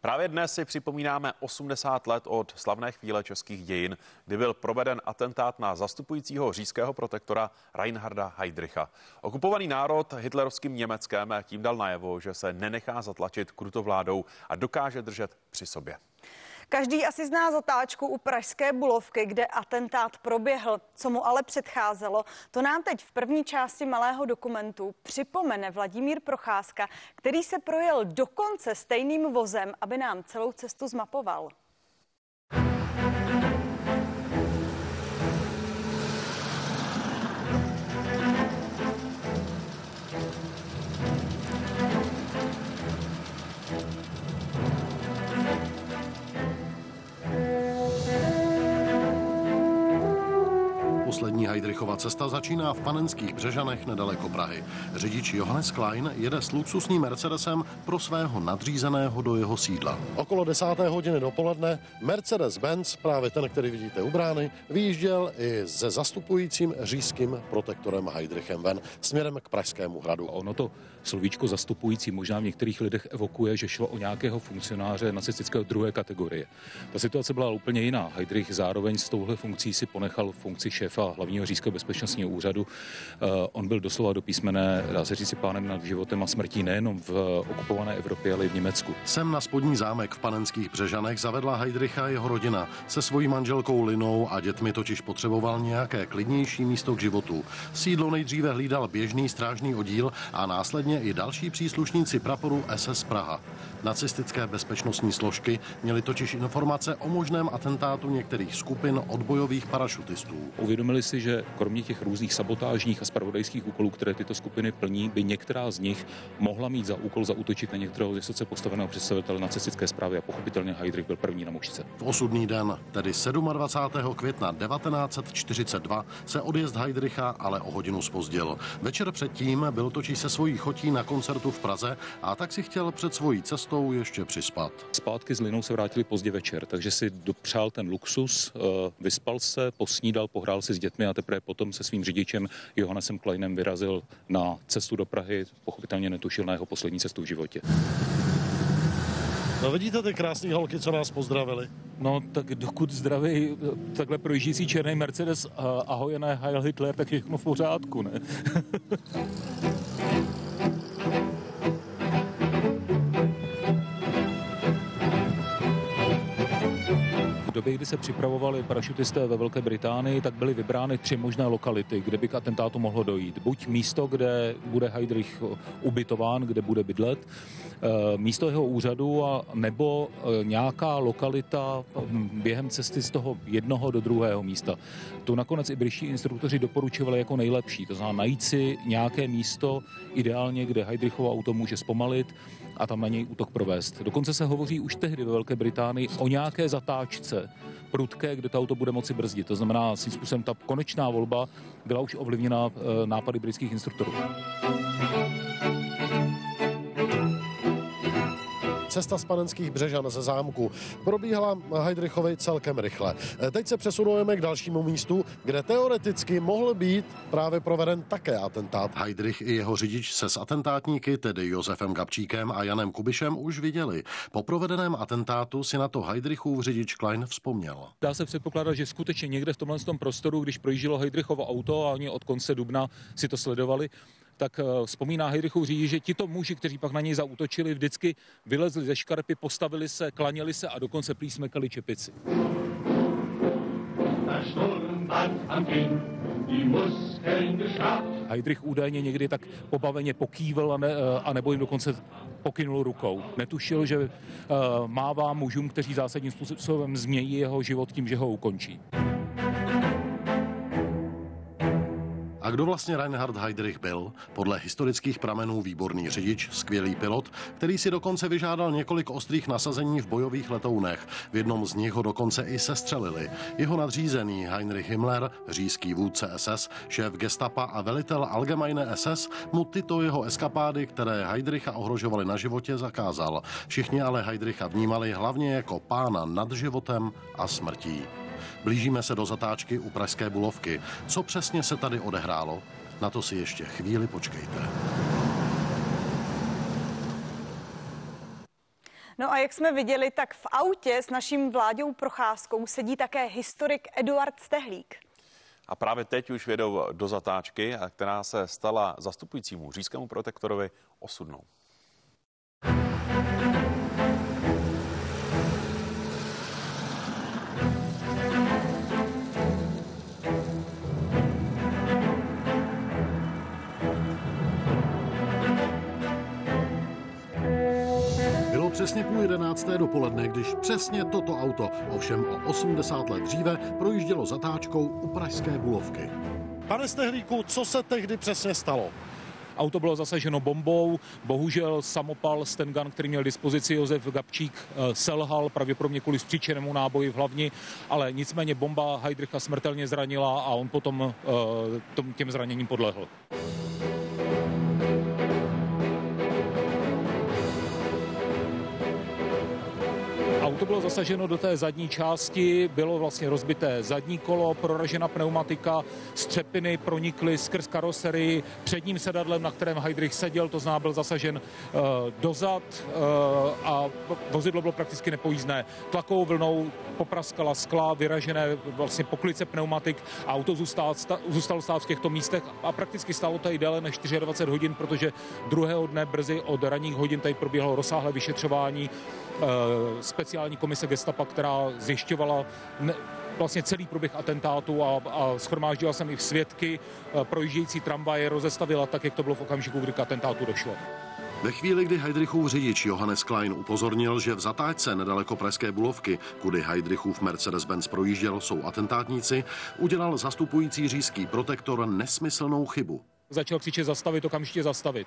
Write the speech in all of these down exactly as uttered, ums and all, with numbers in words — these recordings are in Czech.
Právě dnes si připomínáme osmdesát let od slavné chvíle českých dějin, kdy byl proveden atentát na zastupujícího říšského protektora Reinharda Heydricha. Okupovaný národ hitlerovským Německem tím dal najevo, že se nenechá zatlačit krutovládou a dokáže držet při sobě. Každý asi zná zatáčku u pražské Bulovky, kde atentát proběhl. Co mu ale předcházelo, to nám teď v první části malého dokumentu připomene Vladimír Procházka, který se projel dokonce stejným vozem, aby nám celou cestu zmapoval. Poslední Heydrichova cesta začíná v Panenských Břežanech nedaleko Prahy. Řidič Johannes Klein jede s luxusním Mercedesem pro svého nadřízeného do jeho sídla. Okolo desáté hodiny dopoledne Mercedes-Benz, právě ten, který vidíte u brány, vyjížděl i se zastupujícím říšským protektorem Heydrichem ven směrem k Pražskému hradu. Ono to slovíčko zastupující možná v některých lidech evokuje, že šlo o nějakého funkcionáře nacistického druhé kategorie. Ta situace byla úplně jiná. Heydrich zároveň s touhle funkcí si ponechal funkci šéfa hlavního říšského bezpečnostního úřadu. Uh, on byl doslova do písmene, dá se říci, pánem nad životem a smrtí nejenom v okupované Evropě, ale i v Německu. Sem na spodní zámek v Panenských Břežanech zavedla Heydricha jeho rodina. Se svojí manželkou Linou a dětmi totiž potřeboval nějaké klidnější místo k životu. Sídlo nejdříve hlídal běžný strážný oddíl a následně i další příslušníci praporu S S Praha. Nacistické bezpečnostní složky měly totiž informace o možném atentátu některých skupin odbojových parašutistů. Uvědomili si, že kromě těch různých sabotážních a zpravodajských úkolů, které tyto skupiny plní, by některá z nich mohla mít za úkol zaútočit na některého vysoce postaveného představitele nacistické správy a pochopitelně Heydrich byl první na mušce. V osudný den, tedy dvacátého sedmého května devatenáct set čtyřicet dva, se odjezd Heydricha ale o hodinu zpozdil. Večer předtím byl totiž se svojí chotí na koncertu v Praze a tak si chtěl před svojí cestou ještě přispat. Zpátky s Linou se vrátili pozdě večer, takže si dopřál ten luxus, vyspal se, posnídal, pohrál si s dětmi a teprve potom se svým řidičem Johannesem Kleinem vyrazil na cestu do Prahy. Pochopitelně netušil na jeho poslední cestu v životě. No vidíte ty krásné holky, co nás pozdravili? No tak dokud zdraví takhle projíždějící černý Mercedes, ahoj, ne, Heil Hitler, tak všechno v pořádku, ne? V době, kdy se připravovali parašutisté ve Velké Británii, tak byly vybrány tři možné lokality, kde by k atentátu mohlo dojít. Buď místo, kde bude Heydrich ubytován, kde bude bydlet, místo jeho úřadu, a nebo nějaká lokalita během cesty z toho jednoho do druhého místa. To nakonec i britští instruktoři doporučovali jako nejlepší. To znamená najít si nějaké místo, ideálně, kde Heydrichovo auto může zpomalit a tam na něj útok provést. Dokonce se hovoří už tehdy ve Velké Británii o nějaké zatáčce prudké, kde to auto bude moci brzdit. To znamená, svým způsobem ta konečná volba byla už ovlivněna nápady britských instruktorů. Cesta z Panenských Břežan ze zámku probíhala Heydrichovi celkem rychle. Teď se přesunujeme k dalšímu místu, kde teoreticky mohl být právě proveden také atentát. Heydrich i jeho řidič se s atentátníky, tedy Josefem Gabčíkem a Janem Kubišem, už viděli. Po provedeném atentátu si na to Heydrichův řidič Klein vzpomněl. Dá se předpokládat, že skutečně někde v tomhle tom prostoru, když projíždělo Heydrichovo auto a oni od konce dubna si to sledovali, tak vzpomíná Heydrichův řidič, že tito muži, kteří pak na něj zaútočili, vždycky vylezli ze škarpy, postavili se, klaněli se a dokonce prý smekali čepici. Heydrich údajně někdy tak pobaveně pokývil a, ne, a nebo jim dokonce pokynul rukou. Netušil, že uh, mává mužům, kteří zásadním způsobem změní jeho život tím, že ho ukončí. A kdo vlastně Reinhard Heydrich byl? Podle historických pramenů výborný řidič, skvělý pilot, který si dokonce vyžádal několik ostrých nasazení v bojových letounech. V jednom z nich ho dokonce i sestřelili. Jeho nadřízený Heinrich Himmler, říšský vůdce S S, šéf gestapa a velitel Allgemeine S S, mu tyto jeho eskapády, které Heydricha ohrožovaly na životě, zakázal. Všichni ale Heydricha vnímali hlavně jako pána nad životem a smrtí. Blížíme se do zatáčky u pražské Bulovky. Co přesně se tady odehrálo? Na to si ještě chvíli počkejte. No a jak jsme viděli, tak v autě s naším Vláďou Procházkou sedí také historik Eduard Stehlík. A právě teď už vědou do zatáčky, která se stala zastupujícímu říšskému protektorovi osudnou. Bylo přesně půl jedenácté dopoledne, když přesně toto auto, ovšem o osmdesát let dříve, projíždělo zatáčkou u pražské Bulovky. Pane Stehlíku, co se tehdy přesně stalo? Auto bylo zasaženo bombou, bohužel samopal Stengun, který měl dispozici Josef Gabčík, selhal pravděpodobně kvůli vstříčenému náboji v hlavni, ale nicméně bomba Heydricha smrtelně zranila a on potom těm zraněním podlehl. Auto bylo zasaženo do té zadní části, bylo vlastně rozbité zadní kolo, proražena pneumatika, střepiny pronikly skrz karoserii předním sedadlem, na kterém Heydrich seděl, to znamená byl zasažen uh, dozad uh, a vozidlo bylo prakticky nepojízdné. Tlakovou vlnou popraskala skla, vyražené vlastně poklice pneumatik a auto zůstalo, zůstalo stát v těchto místech a prakticky stálo tady déle než dvacet čtyři hodin, protože druhého dne brzy od ranních hodin tady proběhlo rozsáhlé vyšetřování uh, speciální komise Gestapa, která zjišťovala ne, vlastně celý průběh atentátu a, a shromáždila jsem i svědky, projíždějící tramvaje rozestavila tak, jak to bylo v okamžiku, kdy k atentátu došlo. Ve chvíli, kdy Heydrichův řidič Johannes Klein upozornil, že v zatáčce nedaleko pražské Bulovky, kudy Heydrichův Mercedes-Benz projížděl, jsou atentátníci, udělal zastupující říšský protektor nesmyslnou chybu. Začal křičet zastavit, okamžitě zastavit.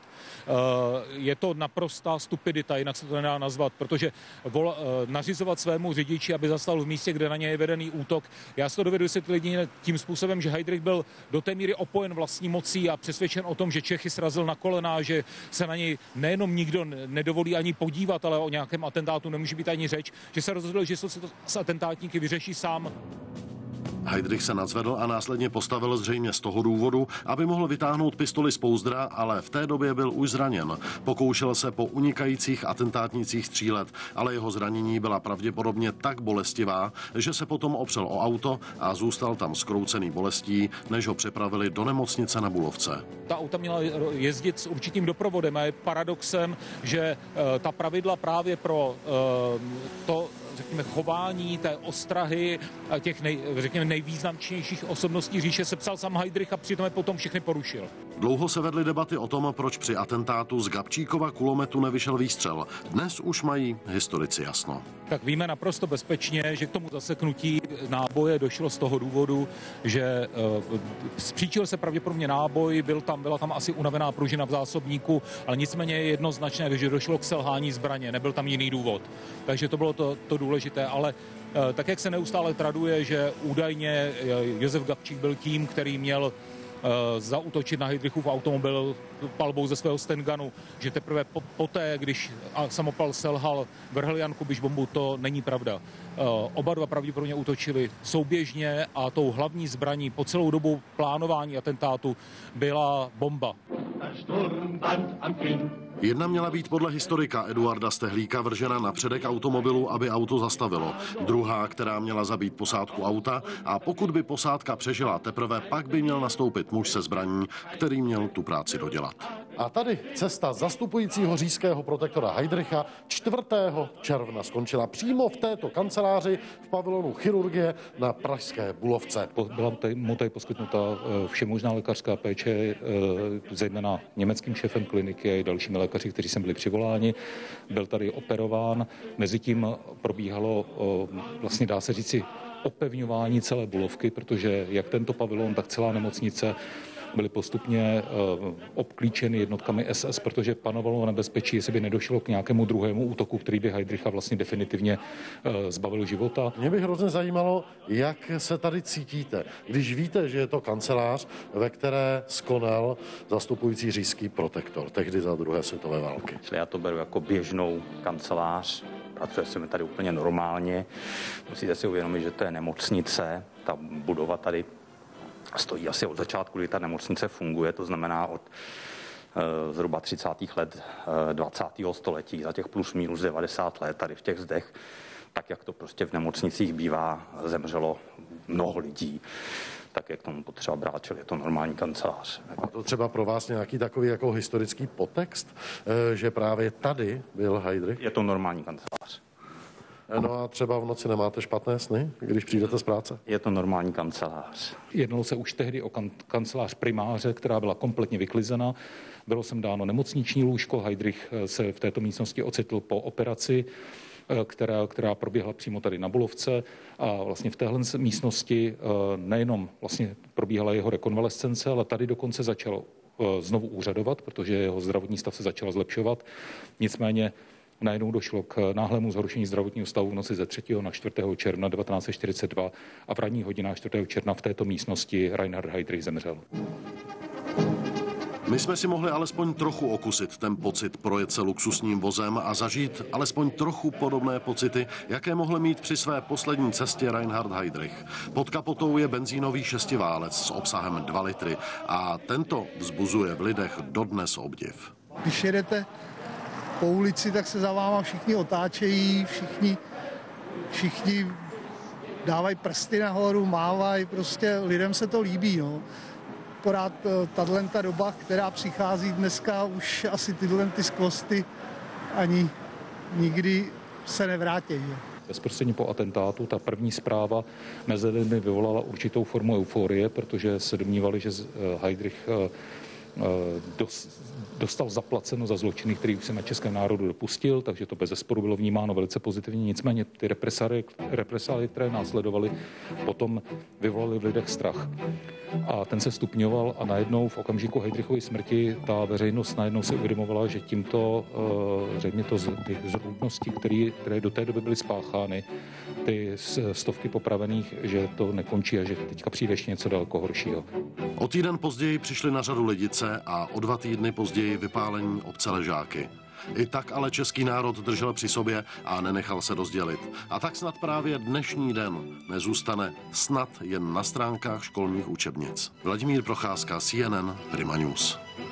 Je to naprostá stupidita, jinak se to nedá nazvat, protože vol, nařizovat svému řidiči, aby zastavil v místě, kde na něj je vedený útok. Já si to dovedu vysvětlit lidi tím způsobem, že Heydrich byl do té míry opojen vlastní mocí a přesvědčen o tom, že Čechy srazil na kolena, že se na něj nejenom nikdo nedovolí ani podívat, ale o nějakém atentátu nemůže být ani řeč, že se rozhodl, že se to s atentátníky vyřeší sám. Heydrich se nadzvedl a následně postavil zřejmě z toho důvodu, aby mohl vytáhnout pistoli z pouzdra, ale v té době byl už zraněn. Pokoušel se po unikajících atentátnících střílet, ale jeho zranění byla pravděpodobně tak bolestivá, že se potom opřel o auto a zůstal tam skroucený bolestí, než ho přepravili do nemocnice na Bulovce. Ta auta měla jezdit s určitým doprovodem a je paradoxem, že ta pravidla právě pro to, řekněme, chování té ostrahy těch nej, řekněme, nejvýznamnějších osobností říše sepsal sám Heydrich a přitom je potom všechny porušil. Dlouho se vedly debaty o tom, proč při atentátu z Gabčíkova kulometu nevyšel výstřel. Dnes už mají historici jasno. Tak víme naprosto bezpečně, že k tomu zaseknutí náboje došlo z toho důvodu, že uh, spříčil se pravděpodobně náboj, byl tam, byla tam asi unavená pružina v zásobníku, ale nicméně je jednoznačné, že došlo k selhání zbraně, nebyl tam jiný důvod. Takže to bylo to, to důležité, ale uh, tak, jak se neustále traduje, že údajně uh, Josef Gabčík byl tím, který měl zaútočit na Heydrichův automobil palbou ze svého Stengunu, že teprve po, poté, když samopal selhal, vrhl Jan Kubiš bombu, to není pravda. Oba dva pravděpodobně útočili souběžně a tou hlavní zbraní po celou dobu plánování atentátu byla bomba. Jedna měla být podle historika Eduarda Stehlíka vržena na předek automobilu, aby auto zastavilo. Druhá, která měla zabít posádku auta a pokud by posádka přežila, teprve pak by měl nastoupit muž se zbraní, který měl tu práci dodělat. A tady cesta zastupujícího říšského protektora Heydricha čtvrtého června skončila přímo v této kanceláři v pavilonu chirurgie na pražské Bulovce. Byla mu tady poskytnuta všemožná lékařská péče, zejména německým šéfem kliniky a dalšími lékaři, kteří sem byli přivoláni. Byl tady operován, mezitím probíhalo, vlastně dá se říci, opevňování celé Bulovky, protože jak tento pavilon, tak celá nemocnice byly postupně uh, obklíčeny jednotkami S S, protože panovalo nebezpečí, jestli by nedošlo k nějakému druhému útoku, který by Heydricha vlastně definitivně uh, zbavil života. Mě by hrozně zajímalo, jak se tady cítíte, když víte, že je to kancelář, ve které skonal zastupující říšský protektor, tehdy za druhé světové války. Já to beru jako běžnou kancelář, pracuje se mi tady úplně normálně. Musíte si uvědomit, že to je nemocnice, ta budova tady stojí asi od začátku, kdy ta nemocnice funguje, to znamená od zhruba třicátých let dvacátého století, za těch plus minus devadesát let tady v těch zdech, tak jak to prostě v nemocnicích bývá, zemřelo mnoho lidí, tak jak tomu potřeba brát, čili je to normální kancelář. A to třeba pro vás nějaký takový jako historický podtext, že právě tady byl Heydrich? Je to normální kancelář. No a třeba v noci nemáte špatné sny, když přijdete z práce? Je to normální kancelář. Jednalo se už tehdy o kan- kancelář primáře, která byla kompletně vyklizena. Bylo sem dáno nemocniční lůžko, Heydrich se v této místnosti ocitl po operaci, která, která proběhla přímo tady na Bulovce, a vlastně v téhle místnosti nejenom vlastně probíhala jeho rekonvalescence, ale tady dokonce začal znovu úřadovat, protože jeho zdravotní stav se začal zlepšovat. Nicméně najednou došlo k náhlému zhoršení zdravotního stavu v noci ze třetího na čtvrtého června devatenáct set čtyřicet dva a v ranních hodinách čtvrtého června v této místnosti Reinhard Heydrich zemřel. My jsme si mohli alespoň trochu okusit ten pocit projet se luxusním vozem a zažít alespoň trochu podobné pocity, jaké mohl mít při své poslední cestě Reinhard Heydrich. Pod kapotou je benzínový šestiválec s obsahem dva litry a tento vzbuzuje v lidech dodnes obdiv. Když jedete po ulici, tak se za váma všichni otáčejí, všichni, všichni dávají prsty nahoru, mávají, prostě lidem se to líbí, no. Akorát tato doba, která přichází dneska, už asi tyhle ty skvosty ani nikdy se nevrátí. Bezprostředně po atentátu ta první zpráva mezi lidmi vyvolala určitou formu euforie, protože se domnívali, že Heydrich dostal zaplaceno za zločiny, který už se na českém národu dopustil, takže to bezesporu bylo vnímáno velice pozitivně. Nicméně ty represálie, které následovaly, potom vyvolaly v lidech strach. A ten se stupňoval a najednou v okamžiku Heydrichovy smrti ta veřejnost najednou si uvědomovala, že tímto řekně to ty zrůdnosti, které, které do té doby byly spáchány, ty stovky popravených, že to nekončí a že teďka přijde ještě něco daleko horšího. O týden později přišli na řadu Lidice a o dva týdny později vypálení obce Ležáky. I tak ale český národ držel při sobě a nenechal se rozdělit. A tak snad právě dnešní den nezůstane snad jen na stránkách školních učebnic. Vladimír Procházka, C N N, Prima News.